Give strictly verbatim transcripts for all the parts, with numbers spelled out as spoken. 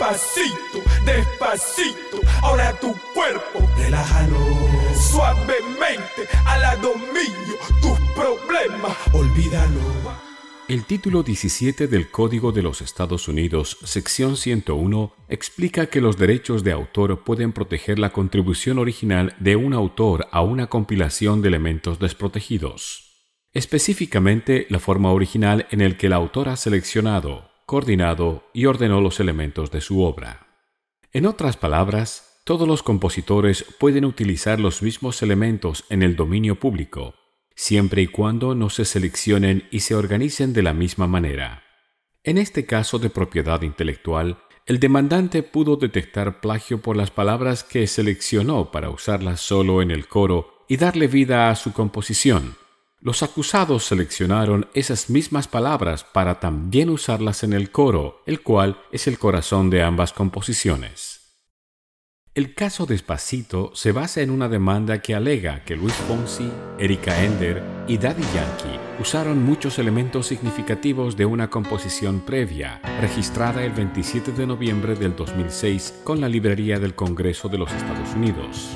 Despacito, despacito, ahora tu cuerpo, relájalo suavemente, al lado mío, tus problemas, olvídalo. El título diecisiete del Código de los Estados Unidos, sección ciento uno, explica que los derechos de autor pueden proteger la contribución original de un autor a una compilación de elementos desprotegidos. Específicamente, la forma original en el que el autor ha seleccionado, coordinado y ordenó los elementos de su obra. En otras palabras, todos los compositores pueden utilizar los mismos elementos en el dominio público, siempre y cuando no se seleccionen y se organicen de la misma manera. En este caso de propiedad intelectual, el demandante pudo detectar plagio por las palabras que seleccionó para usarlas solo en el coro y darle vida a su composición. Los acusados seleccionaron esas mismas palabras para también usarlas en el coro, el cual es el corazón de ambas composiciones. El caso Despacito se basa en una demanda que alega que Luis Fonsi, Erika Ender y Daddy Yankee usaron muchos elementos significativos de una composición previa, registrada el veintisiete de noviembre del dos mil seis con la Librería del Congreso de los Estados Unidos.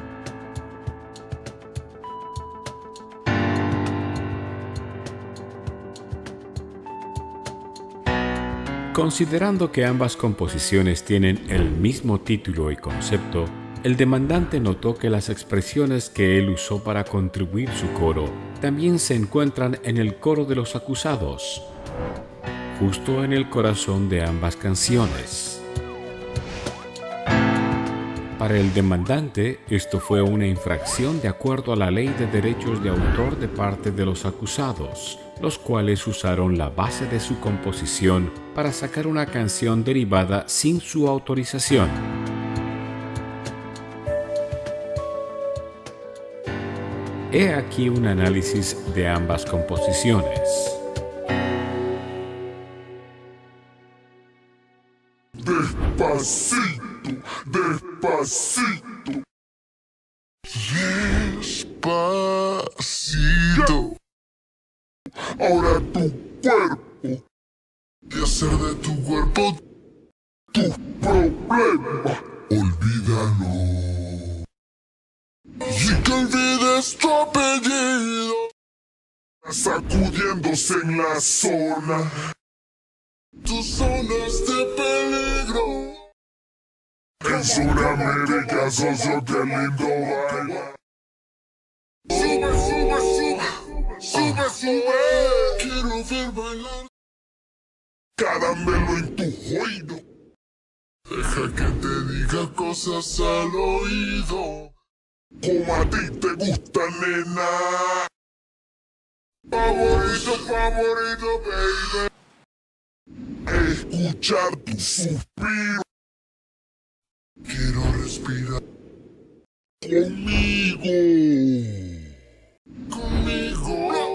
Considerando que ambas composiciones tienen el mismo título y concepto, el demandante notó que las expresiones que él usó para contribuir su coro también se encuentran en el coro de los acusados, justo en el corazón de ambas canciones. Para el demandante, esto fue una infracción de acuerdo a la Ley de Derechos de Autor de parte de los acusados, los cuales usaron la base de su composición para sacar una canción derivada sin su autorización. He aquí un análisis de ambas composiciones. Despacito, despacito, despacito. Ahora tu cuerpo, y hacer de tu cuerpo tus problemas, olvídalo. Y que olvides tu apellido, sacudiéndose en la zona, tus zonas de peligro. En Sudamérica, socio, qué lindo baila. Sube, sube, sube. Sube, sube, quiero ver bailar. Caramelo en tu oído. Deja que te diga cosas al oído, como a ti te gusta, nena. Favorito, favorito, baby. Escuchar tu suspiro. Quiero respirar conmigo. Conmigo.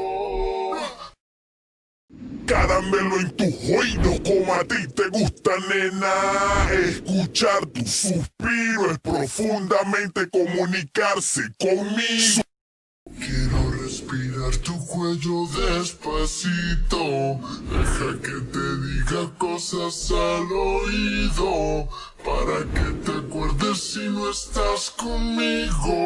Caramelo en tu oído, como a ti te gusta, nena. Escuchar tu suspiro es profundamente comunicarse conmigo. Quiero respirar tu cuello despacito. Deja que te diga cosas al oído, para que te acuerdes si no estás conmigo.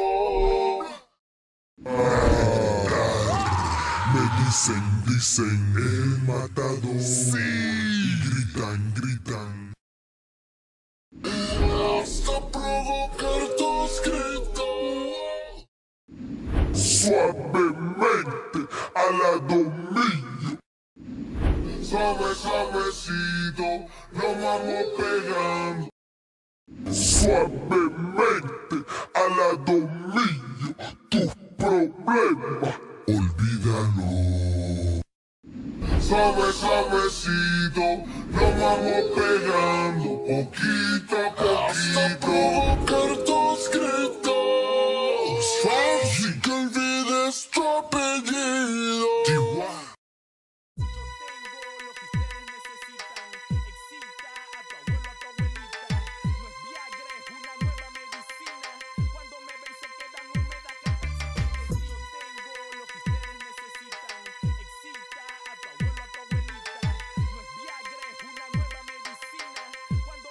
Me dicen, dicen, el matador. Sí. Y gritan, gritan, hasta provocar tus gritos. Suavemente, al lado mío. Suave, suavecito, nos vamos pegando. Suavemente, al lado mío, tus problemas, olvídalo. Suave, suavecito, nos vamos pegando poquito a poquito. Hasta provocar tus gritos. Y que olvides tu apellido. Cuando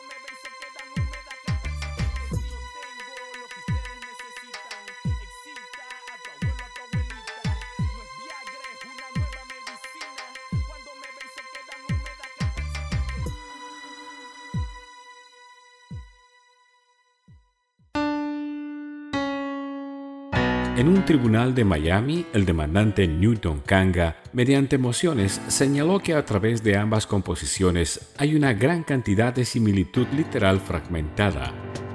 En un tribunal de Miami, el demandante Newton Kanga, mediante mociones, señaló que a través de ambas composiciones hay una gran cantidad de similitud literal fragmentada.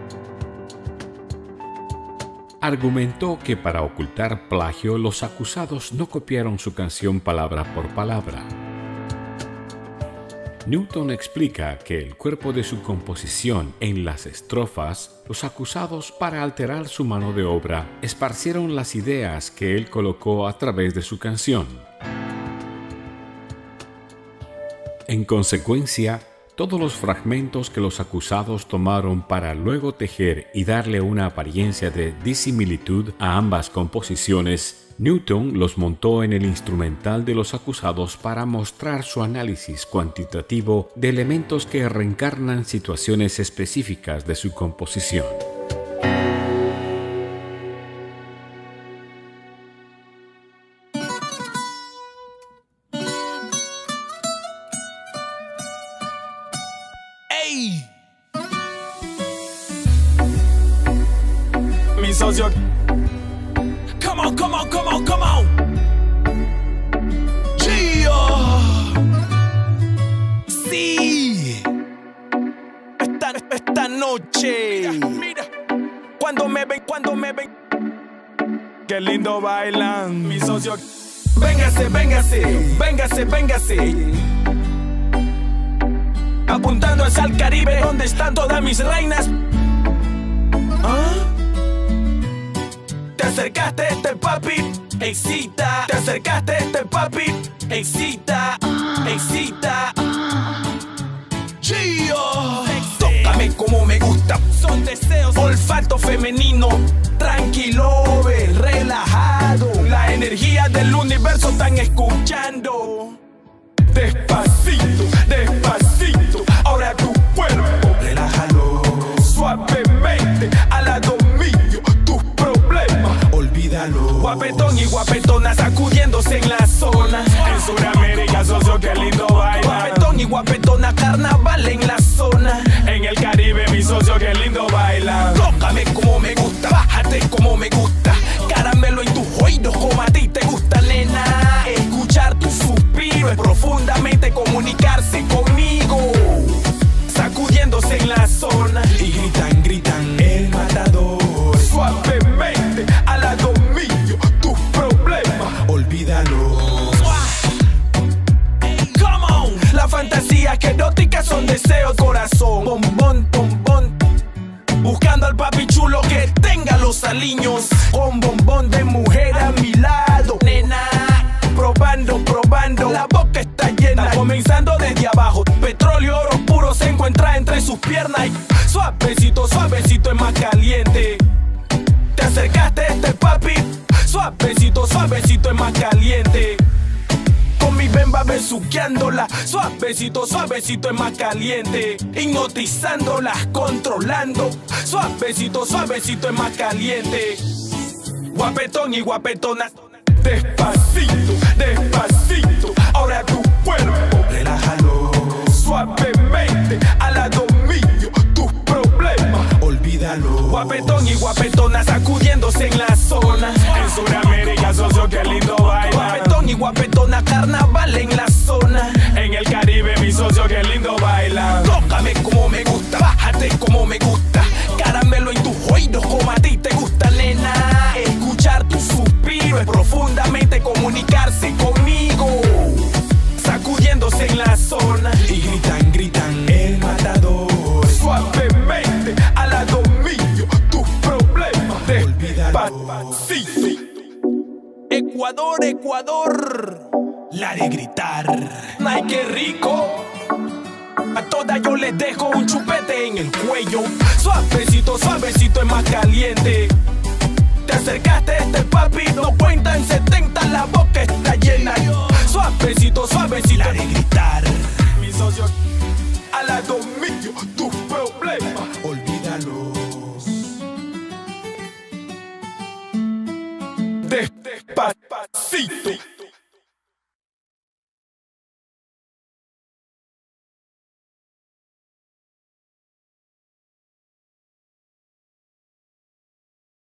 Argumentó que para ocultar plagio, los acusados no copiaron su canción palabra por palabra. Newton explica que el cuerpo de su composición en las estrofas, los acusados, para alterar su mano de obra, esparcieron las ideas que él colocó a través de su canción. En consecuencia, todos los fragmentos que los acusados tomaron para luego tejer y darle una apariencia de disimilitud a ambas composiciones, Newton los montó en el instrumental de los acusados para mostrar su análisis cuantitativo de elementos que reencarnan situaciones específicas de su composición. ¡Ey! Mi socio. Come on, come on, come on, come on. Gio. Sí. Esta, esta noche. Mira, mira. Cuando me ven, cuando me ven. Qué lindo bailan, mi socio. Véngase, véngase, véngase, véngase. Apuntando hacia el Caribe, donde están todas mis reinas. ¿Ah? Te acercaste a este papi, excita. Te acercaste a este papi, excita, excita. Gio, tócame como me gusta. Son deseos, olfato femenino. Tranquilo, ve, relajado. La energía del universo están escuchando. Despacito, despacito, ahora tu cuerpo, relájalo suavemente, al lado mío, tus problemas, olvídalo. Guapetón y guapetona sacudiéndose en la zona. En Sudamérica, socio, qué lindo baila. Guapetón y guapetona, carnaval en la zona. En el Caribe, mi socio, qué lindo baila. Tócame como me gusta, bájate como me gusta. Caramelo en tus oídos como a ti te gusta, nena. Escuchar tu suspiro es profundamente comunicarse conmigo. Sacudiéndose en la zona. Y gritan, gritan, el matador. Suavemente, al lado mío, tus problemas, olvídalo. Come on. Las fantasías que eróticas son deseos, corazón. Bombón, bombón. Buscando al papi chulo que tenga los aliños. Con bombón de mujer a mi lado, nena. Probando, probando, la boca está llena. Está comenzando desde abajo. Petróleo, oro puro se encuentra entre sus piernas. Y suavecito, suavecito es más caliente. Te acercaste a este papi. Suavecito, suavecito es más caliente. Con mi bemba besuqueándola. Suavecito, suavecito es más caliente. Hipnotizándolas, controlando. Suavecito, suavecito es más caliente. Guapetón y guapetona. Despacito, despacito, ahora tu cuerpo, relájalo suavemente, al lado mío, tus problemas, olvídalo. Guapetón y guapetona sacudiéndose en la zona. En Sudamérica, socio, qué lindo baila. Guapetón y guapetona, carnaval en la zona. En el Caribe, mi socio, qué lindo baila. Tócame como me gusta, bájate como me gusta. Caramelo en tus oídos como a ti te gusta, nena. Escuchar tu suspiro es profundamente comunicarse conmigo. Sacudiéndose en la zona. Y gritan, gritan, el matador. Suavemente, al lado mío, tus problemas, despacito. Ecuador, Ecuador, la de gritar. Ay, qué rico. A todas yo les dejo un chupete en el cuello. Suavecito, suavecito es más caliente. Te acercaste a este papi, no cuentan setenta, la boca está llena. Suavecito, suavecito, la de gritar. Mi socio, al lado mío, tus problemas, olvídalos. Despacito.